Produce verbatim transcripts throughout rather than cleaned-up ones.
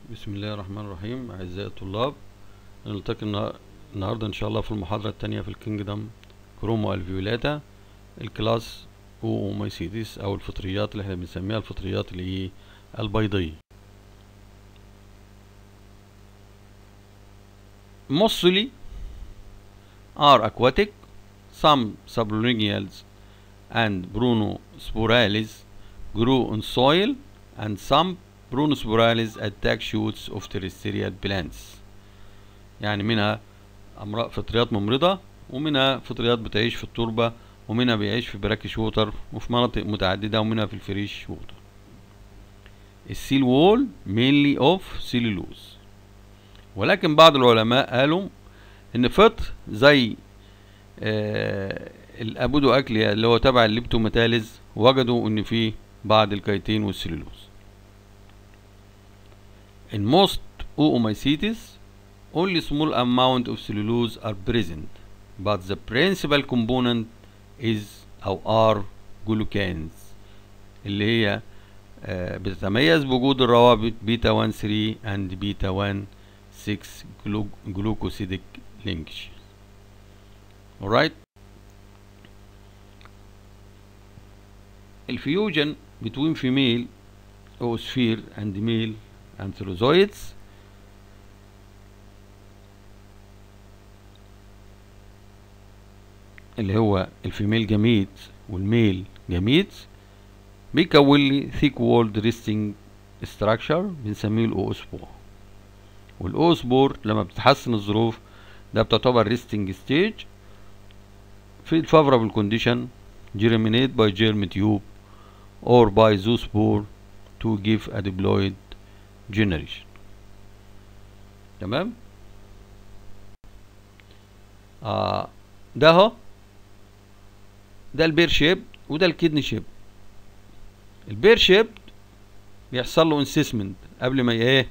بسم الله الرحمن الرحيم. أعزائي الطلاب، نلتقي النها- النهاردة إن شاء الله في المحاضرة التانية في الكينجدم كرومو الفيولاتا الكلاس أوميسيتس أو الفطريات اللي احنا بنسميها الفطريات اللي هي البيضية. Mostly are aquatic, some sublunagials and brunosporales grow on soil, and some brunosporales attack shoots of terrestrial plants. يعني منها أمراض فطريات ممرضة، ومنها فطريات بتعيش في التربة، ومنها بيعيش في براكش ووتر وفي مناطق متعددة، ومنها في الفريش ووتر. السيل وول mainly of cellulose، ولكن بعض العلماء قالوا ان فطر زي آه الابودو اكليا اللي هو تبع الليبتوميتاليز وجدوا ان فيه بعض الكيتين والسلولوز. In most oomycetes only small amount of cellulose are present, but the principal component is أو are glucans اللي هي آه بتتميز بوجود الروابط بيتا واحد ثلاثة and بيتا واحد ستة glucosidic linkage. Alright. الفيوجن between female oosphere and male antherozoids اللي هو الفيميل جاميت والميل جاميت بيكون لي thick walled resting structure بنسميه الاوسبور. والاوسبور لما بتتحسن الظروف ده بتعتبر resting stage في favorable condition germinate by germ tube or by zoospore to give a diploid generation. تمام. آه ده اهو ده البير شيب وده الكدني شيب. البير شيب بيحصل له انسيسمنت قبل ما ايه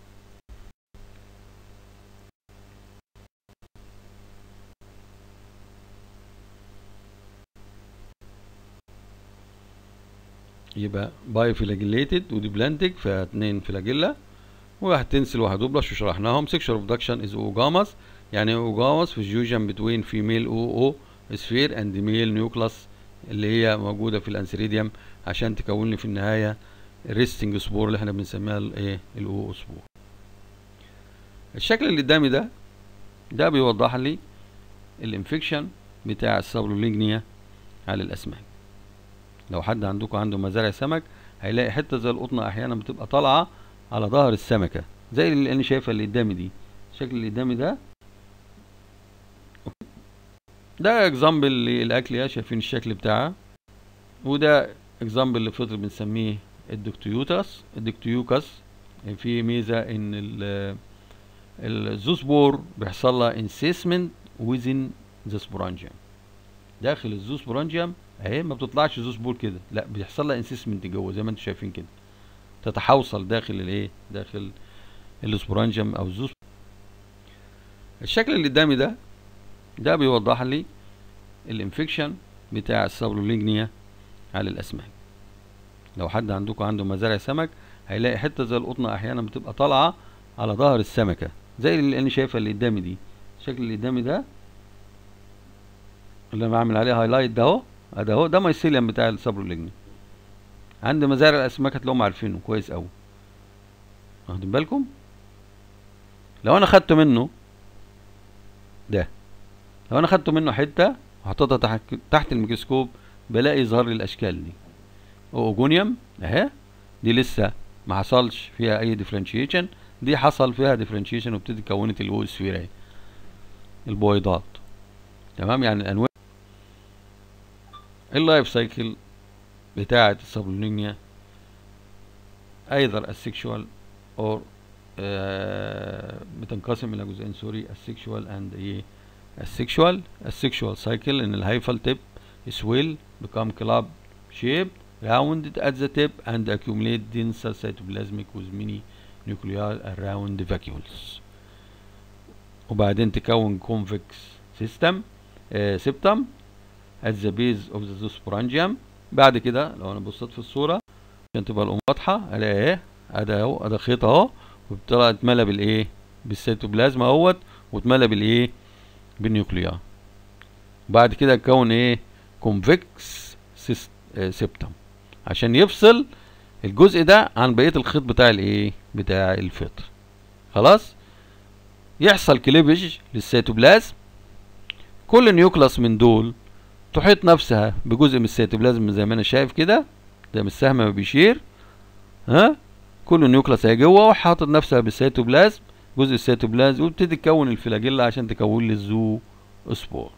يبقى باي فلاجيليتد ودي بلانتك فيها اتنين فلاجيلا، وواحد تنسل وواحد دوبلش وشرحناهم. سيكشوال برودكشن از اوجامس، يعني اوجامس في فيوجن بتوين فيميل او او سفير اند ميل نيوكلاس اللي هي موجوده في الانسريديوم عشان تكون لي في النهايه الريستنج سبور اللي احنا بنسميها الايه الاو سبور. الشكل اللي قدامي ده ده بيوضح لي الانفكشن بتاع السابلوليجنيا على الاسماك. لو حد عندكم عنده مزارع سمك هيلاقي حته زي القطنه احيانا بتبقى طالعه على ظهر السمكه زي اللي انا شايفها اللي قدامي دي. الشكل اللي قدامي ده ده اكزامبل للاكليا، شايفين الشكل بتاعها، وده اكزامبل لفطر بنسميه الدكتيوتاس الدكتيوكاس. في ميزه ان الزوسبور بيحصل لها انسيسمنت ويزن ذا سبورانجيوم داخل الزوسبورانجيوم اهي، ما بتطلعش زوسبور كده، لا بيحصل لها انسيسمنت جوه زي ما انتم شايفين كده، تتحوصل داخل الايه داخل السبورانجيوم او الزوس. الشكل اللي قدامي ده ده بيوضح لي الانفكشن بتاع السابلوليجنيا على الاسماك. لو حد عندكم عنده مزارع سمك هيلاقي حته زي القطنه احيانا بتبقى طالعه على ظهر السمكه زي اللي انا شايفها اللي قدامي دي. الشكل اللي قدامي ده اللي انا بعمل عليه هايلايت ده اهو، ده اهو ده مايسيليوم بتاع السابلوليجنيا. عند مزارع الاسماك هتلاقوهم عارفينه كويس قوي، واخدين بالكم. لو انا خدت منه ده لو انا خدت منه حته وحطيتها تحت تحت الميكروسكوب بلاقي يظهر لي الاشكال دي. اوجونيوم اهي، دي لسه ما حصلش فيها اي ديفرنشيشن، دي حصل فيها ديفرنشيشن وابتدي كونت الاوسفير اهي البويضات. تمام. يعني الانواع اللايف سايكل بتاعه السابلوليجنيا ايذر السكشوال اور آه بتنقسم الى جزئين سوري السكشوال اند ايه السكشوال السكشوال سايكل ان الهايفال تيب swell become club shaped rounded at the tip and accumulate denser cytoplasmic with many nuclei around the vacuoles، وبعدين تكون convex system آه septum at the base of the zoosporangium. بعد كده لو انا بصيت في الصوره عشان تبقى الام واضحه الاقي ايه، ادي اهو ادي خيط اهو وبتطلع اتملى بالايه بالسيتوبلازم اهوت، واتملى بالايه بالنيوكليار. بعد كده اتكون ايه كونفكس سيبتم عشان يفصل الجزء ده عن بقيه الخيط بتاع الايه بتاع الفطر. خلاص يحصل كليفج للسيتوبلازم، كل نيوكلاس من دول تحيط نفسها بجزء من السيتوبلازم زي ما انا شايف كده، زي ما السهم ما بيشير. ها كل نيوكلاس اهي جوه وحاطط نفسها بالسيتوبلازم، جزء السيتوبلازم، وبتبتدي تكون الفلاجيلا عشان تكون لي الزو سبور.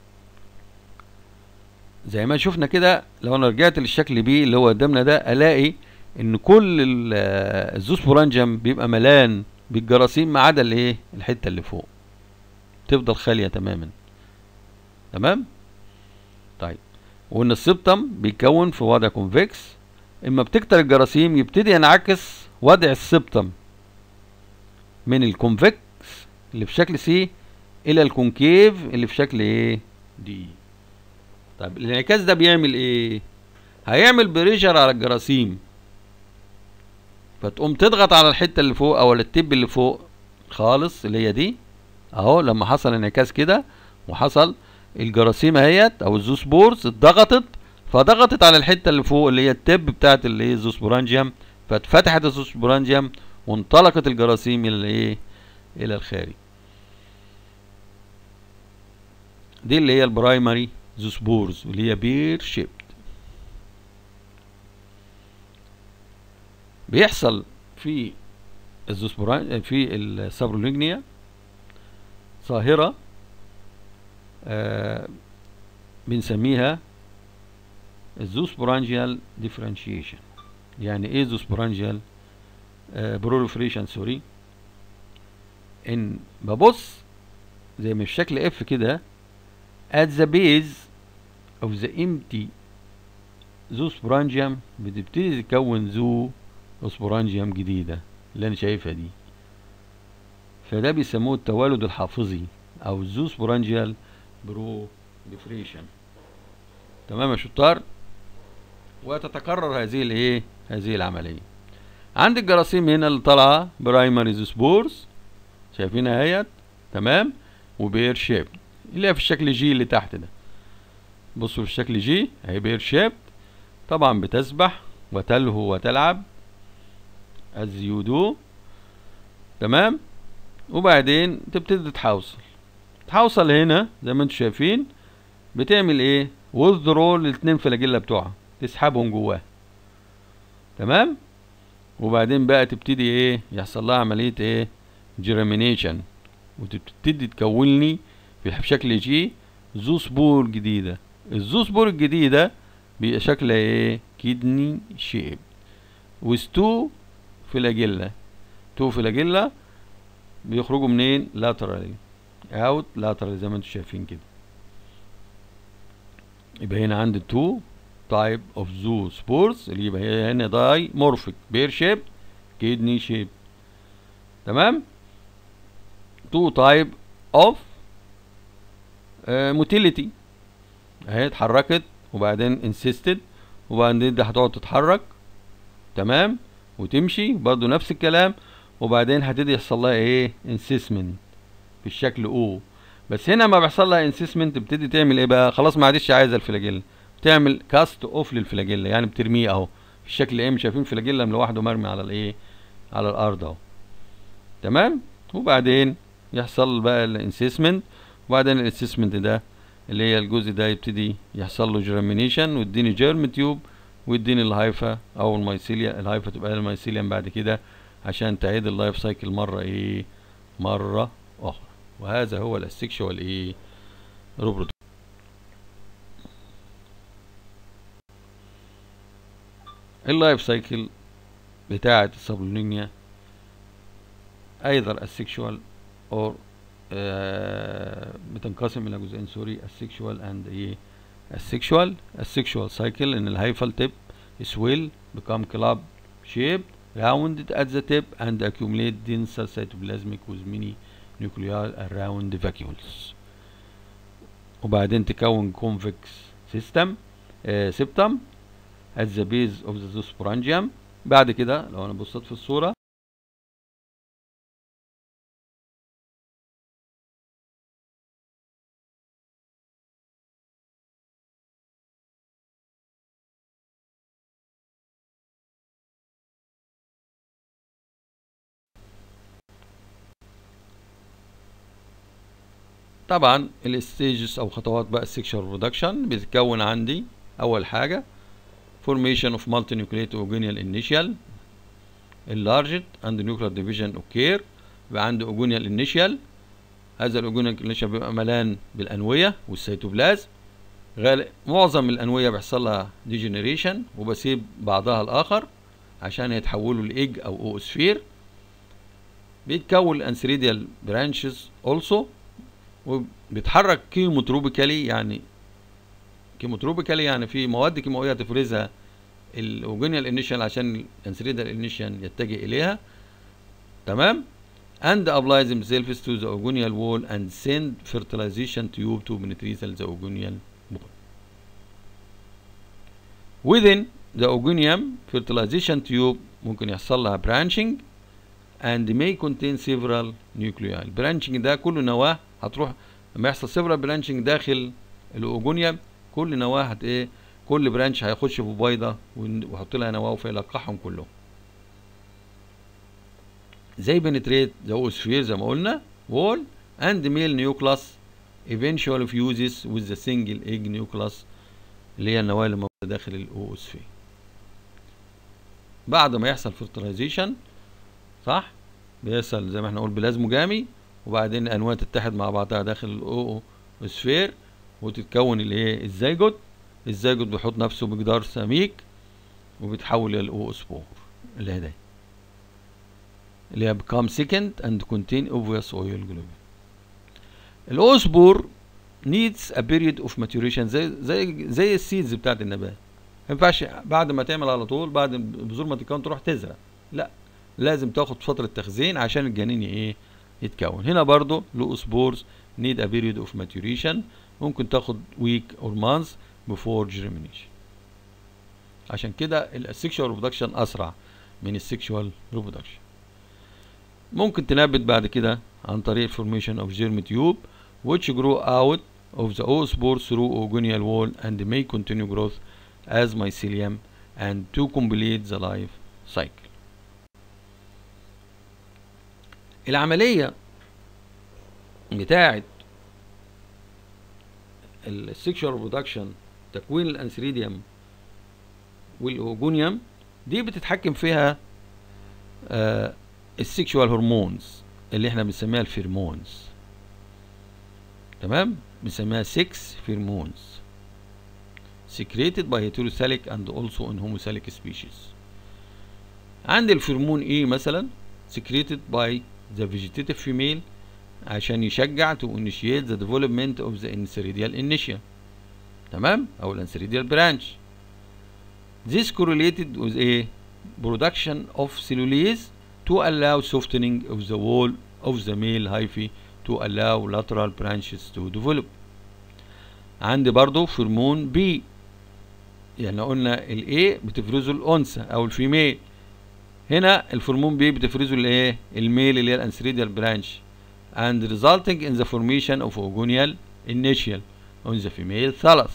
زي ما شفنا كده، لو انا رجعت للشكل بي اللي هو قدامنا ده، الاقي ان كل الزوسبورانجيوم بيبقى ملان بالجراثيم ما عدا الايه الحته اللي فوق تفضل خاليه تماما. تمام. طيب وان السبتم بيتكون في وضع كونفكس، اما بتكتر الجراثيم يبتدي ينعكس وضع السبتم من الكونفكس اللي في شكل سي الى الكونكيف اللي في شكل ايه دي. طيب الانعكاس ده بيعمل ايه؟ هيعمل بريشر على الجراثيم، فتقوم تضغط على الحته اللي فوق او التب اللي فوق خالص اللي هي دي اهو. لما حصل انعكاس كده وحصل الجراثيم اهيت او الزوسبورز اتضغطت، فضغطت على الحته اللي فوق اللي هي التب بتاعت الايه الزوسبورانجيوم، فاتفتحت الزوسبورانجيوم وانطلقت الجراثيم الى الايه الى الخارج. دي اللي هي البرايمري زوسبورز اللي هي بير شيبد. بيحصل في الزوسبوران في السابروليجنيا ظاهره آه بنسميها الزوسبورانجيال ديفرنشيشن. يعني ايه زوسبورانجيال آه بروليفريشن سوري؟ ان ببص زي ما في شكل اف كده at the base of the empty زوسبورانجيوم بتبتدي تكون زو سبورانجيوم جديدة اللي انا شايفها دي، فده بيسموه التوالد الحافظي او الزوسبورانجيال بروليفريشن. تمام يا شطار. وتتكرر هذه الايه هذه العمليه. عند الجراثيم هنا اللي طالعه برايمري زوسبورز شايفينها اهيت. تمام. وبير شيب اللي هي في الشكل جي اللي تحت ده. بصوا في الشكل جي اهي بير شيب، طبعا بتسبح وتلهو وتلعب as you do. تمام. وبعدين تبتدي تحوصل تحوصل هنا زي ما انتم شايفين، بتعمل ايه withdraw للاتنين فلاجيلا بتوعها، تسحبهم جواها. تمام. وبعدين بقى تبتدي ايه يحصل لها عمليه ايه جيرمينيشن، وتبتدي تكون لي في شكل جي زوسبور جديده. الزوسبور الجديده بيبقى شكلها ايه كيدني شيب with two فلاجيلا. تو فلاجيلا بيخرجوا منين laterally out laterally زي ما انتم شايفين كده. يبقى هنا عندي two type of zoospores اللي يبقى هي هنا داي مورفيك بير شيب كيدني شيب. تمام. two type of موتيليتي اهي اتحركت وبعدين انسيستد وبعدين دي هتقعد تتحرك. تمام. وتمشي برضو نفس الكلام، وبعدين هتبتدي يحصل لها ايه انسيسمنت في الشكل او. بس هنا ما بيحصل لها انسيسمنت بتبتدي تعمل ايه بقى؟ خلاص ما عادش عايزه الفلاجيلا، بتعمل كاست اوف للفلاجيلا، يعني بترميه اهو في الشكل ايه. شايفين فلاجيلا لوحده مرمي على الايه على الارض اهو. تمام. وبعدين يحصل بقى الانسيسمنت، وبعدين الانسيسمنت ده اللي هي الجزء ده يبتدي يحصل له جيرمينيشن ويديني جيرم تيوب ويديني الهايفا او الميسيليا. الهايفا تبقى الميسيليم بعد كده عشان تعيد اللايف سايكل مره ايه مره اخرى. وهذا هو الاسكشوال ايه روبروت. اللايف سايكل بتاعه السابلونينيا ايضا السكشوال اور آه بتنقسم الى جزئين سوري السكشوال اند ايه السكشوال السكشوال سايكل ان الهايفال تيب swell become club shaped rounded at the tip and accumulate denser cytoplasmic with many nuclei around the vacuoles. وبعدين تكون convex system آه septum at the base of the zoosporangium. بعد كده لو انا بصيت في الصورة طبعا الستيجز او خطوات بقى السكشوال ريبرودكشن بتتكون عندي اول حاجه formation of multinucleate oogonal initial enlarged and nuclear division occur. يبقى عندي oogonal initial، هذا الاوجونال initial بيبقى ملان بالانويه والسيتوبلازم. غالب معظم الانويه بيحصل لها ديجنريشن وبسيب بعضها الاخر عشان يتحولوا لايج او اوسفير. بيتكون الانثريديال برانشز اولسو، وبيتحرك كيموتروبيكالي، يعني كيموتروبيكالي يعني في مواد كيماويه تفرزها الاوجونال انيشال عشان الانثريديال انيشال يتجه اليها. تمام. and apply themselves to the oogonial wall and send fertilization tube to penetrate the oogonial wall. within the oogonium fertilization tube ممكن يحصل لها branching and may contain several nuclei. البرانشنج ده كل نواه هتروح لما يحصل several branching داخل الاوجونيوم، كل نواه هت ايه كل برانش هيخش في بيضه ويحط لها نواه فيلقحهم كلهم. زي بنتريت ذا اوسفير زي ما قلنا wall and male nucleus eventually fuses with the single egg nucleus اللي هي النواه اللي موجوده داخل الاوسفير. بعد ما يحصل fertilization صح بيحصل زي ما احنا قلنا بلازموجامي، وبعدين الانواع تتحد مع بعضها داخل الاوسفير وتتكون الايه الزيجوت. الزيجوت بيحط نفسه بجدار سميك وبيتحول الى الاوسبور اللي هي ده اللي هي become second and contain obvious oil globule. الاوسبور needs a period of maturation زي زي زي السيدز بتاعت النبات. ما ينفعش بعد ما تعمل على طول بعد البذور ما تتكون تروح تزرع، لا لازم تاخد فترة تخزين عشان الجنين ايه يتكون. هنا برضو الاوسبورز need a period of maturation، ممكن تاخد week or months before germination. عشان كده السكشوال ريبرودكشن اسرع من السكشوال ريبرودكشن. ممكن تنبت بعد كده عن طريق formation of germ tube which grow out of the oospore through oogonial wall and may continue growth as mycelium and to complete the life cycle. العملية بتاعت السكشوال ريبرودكشن تكوين الانثريديوم والاوجونيوم دي بتتحكم فيها آه السكشوال هرمونز اللي احنا بنسميها الفيرمونز. تمام. بنسميها سكس فيرمونز secreted by heterothallic and also in homothallic species. عند الفيرمون ايه مثلا secreted by the vegetative female عشان يشجع to initiate the development of the entheridial initial. تمام. او الانثريديال branch. This correlated with a production of cellulase to allow softening of the wall of the male hyphae to allow lateral branches to develop. عندي برضو فيرمون بي، يعني قلنا الايه بتفرزه الانثى او الفيميل، هنا الفيرمون بي بتفرزه الايه الميل اللي هي الانثريديال برانش and resulting in the formation of oogonial initial on the female thallus.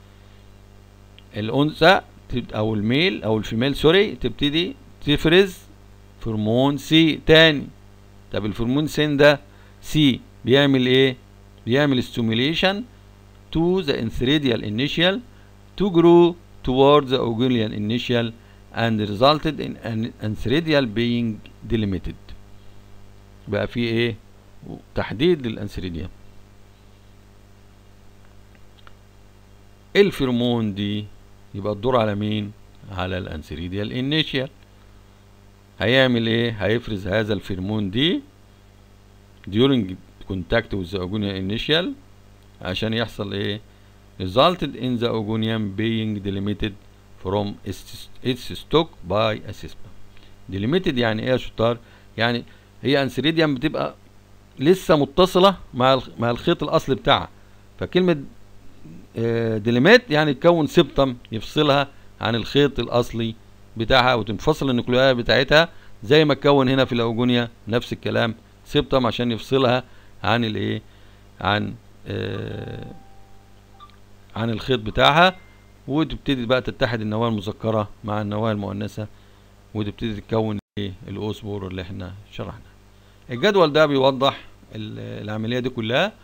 الانثى او الميل او الفيميل سوري تبتدي تفرز فيرمون سي تاني. طب الفيرمون سين ده سي بيعمل ايه؟ بيعمل stimulation to the entheridial initial to grow toward the oogonial initial and resulted in an entheridial being delimited. بقى في ايه؟ تحديد للانثريديوم. الفيرمون دي يبقى الدور على مين؟ على الانثريديال انيشيال. هيعمل ايه؟ هيفرز هذا الفيرمون دي during contact with the oogonial initial عشان يحصل ايه؟ resulted in the oogonium being delimited from its stock by a sperm. delimited يعني ايه يا شطار؟ يعني هي انثريديوم بتبقى لسه متصلة مع مع الخيط الاصلي بتاعها، فكلمة ديليميت يعني تكون سبتم يفصلها عن الخيط الاصلي بتاعها وتنفصل النيوكليولاي بتاعتها زي ما اتكون هنا في الاوجونيا نفس الكلام سبتم عشان يفصلها عن الايه عن آه عن الخيط بتاعها، وتبتدي بقى تتحد النواه المذكره مع النواه المؤنثه وتبتدي تتكون ايه الاوسبور اللي احنا شرحناه. الجدول ده بيوضح العمليه دي كلها.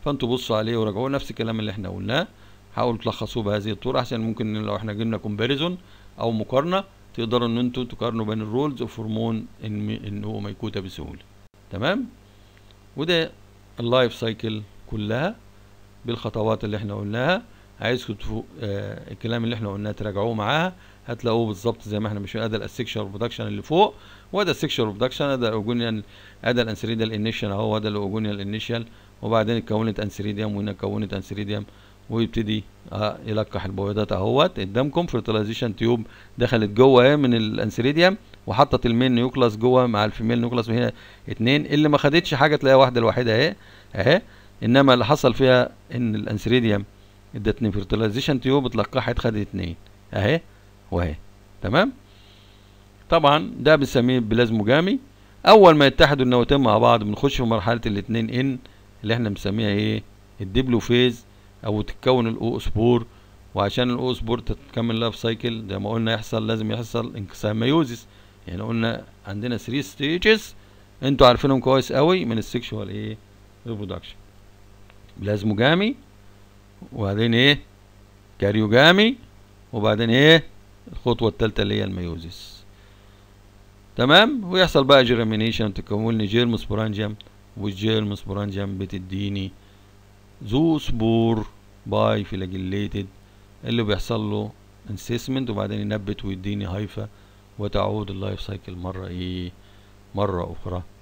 فانتوا بصوا عليه وراجعوه، نفس الكلام اللي احنا قلناه، حاولوا تلخصوه بهذه الطرق عشان ممكن لو احنا جبنا كومباريزون او مقارنه تقدروا ان انتوا تقارنوا بين الرولز اوف هرمون ان ان هو ميكوتا بسهوله. تمام. وده اللايف سايكل كلها بالخطوات اللي احنا قلناها. عايزكم آه الكلام اللي احنا قلناه تراجعوه معاها، هتلاقوه بالظبط زي ما احنا مش ادى السكشوال برودكشن اللي فوق، وده السكشوال برودكشن، ادى الاوجونيال، ادى الانسريديال انيشال اهو، ادى الاوجونيال انيشال، وبعدين اتكونت انسريديوم، وهنا اتكونت انسريديوم، ويبتدي اه يلقح البويضات اهوت قدامكم. فيرتلايزيشن تيوب دخلت جوه اهي من الانسريديوم وحطت المين نيوكلاس جوه مع الفيميل نيوكلاس، وهنا اتنين اللي ما خدتش حاجه تلاقيها واحده الوحيده اهي اهي، انما اللي حصل فيها ان الانسريديوم ادتني فيرتلايزيشن تيوب اتلقحت خدت اتنين اهي واهي. تمام. طبعا ده بنسميه بلازموجامي. اول ما يتحدوا النواتين مع بعض بنخش في مرحله الاتنين ان اللي احنا بنسميها ايه؟ الديبلوفيز، او تتكون الاوسبور. وعشان الاوسبور تتكمل لايف سايكل زي ما قلنا يحصل لازم يحصل انقسام ميوزيس. يعني قلنا عندنا ثلاثة ستيجز انتوا عارفينهم كويس قوي من السكشوال ايه؟ ريبرودكشن. بلازموجامي، وبعدين ايه؟ كاريوجامي، وبعدين ايه؟ الخطوه الثالثه اللي هي الميوزيس. تمام. ويحصل بقى جيرمينيشن، تكون لي جيرم سبورانجيوم، والجيرم سبورانجيوم بتديني ذو سبور باي فلاجيليتد اللي بيحصل له انسيسمنت، وبعدين ينبت ويديني هايفا، وتعود اللايف سايكل مره ايه؟ مره اخرى.